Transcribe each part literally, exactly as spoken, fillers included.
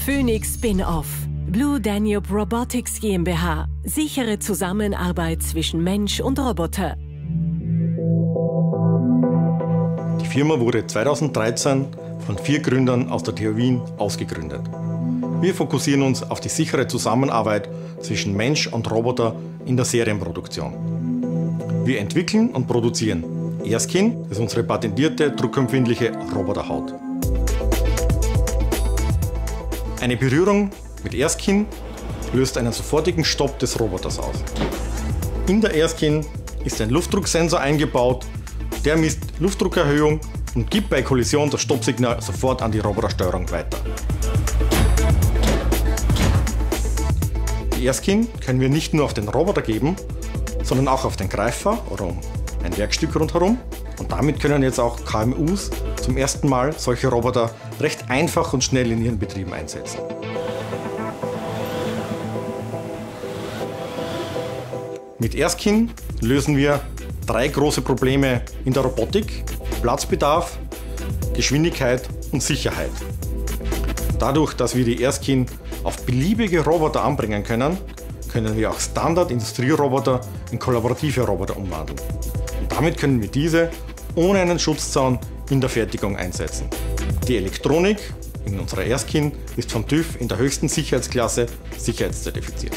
Phoenix Spin-Off. Blue Danube Robotics GmbH. Sichere Zusammenarbeit zwischen Mensch und Roboter. Die Firma wurde zweitausenddreizehn von vier Gründern aus der T H Wien ausgegründet. Wir fokussieren uns auf die sichere Zusammenarbeit zwischen Mensch und Roboter in der Serienproduktion. Wir entwickeln und produzieren Airskin, das ist unsere patentierte druckempfindliche Roboterhaut. Eine Berührung mit Airskin löst einen sofortigen Stopp des Roboters aus. In der Airskin ist ein Luftdrucksensor eingebaut, der misst Luftdruckerhöhung und gibt bei Kollision das Stoppsignal sofort an die Robotersteuerung weiter. Die Airskin können wir nicht nur auf den Roboter geben, sondern auch auf den Greifer oder um ein Werkstück rundherum. Und damit können jetzt auch K M Us zum ersten Mal solche Roboter recht einfach und schnell in ihren Betrieben einsetzen. Mit Airskin lösen wir drei große Probleme in der Robotik: Platzbedarf, Geschwindigkeit und Sicherheit. Dadurch, dass wir die Airskin auf beliebige Roboter anbringen können, können wir auch Standard-Industrieroboter in kollaborative Roboter umwandeln. Und damit können wir diese ohne einen Schutzzaun in der Fertigung einsetzen. Die Elektronik in unserer Airskin ist vom TÜV in der höchsten Sicherheitsklasse sicherheitszertifiziert.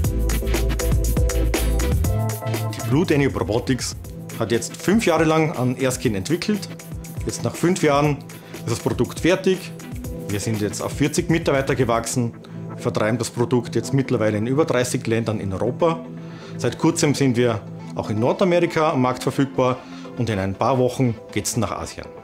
Die Blue Danube Robotics hat jetzt fünf Jahre lang an Airskin entwickelt. Jetzt nach fünf Jahren ist das Produkt fertig. Wir sind jetzt auf vierzig Mitarbeiter gewachsen, vertreiben das Produkt jetzt mittlerweile in über dreißig Ländern in Europa. Seit kurzem sind wir auch in Nordamerika am Markt verfügbar und in ein paar Wochen geht es nach Asien.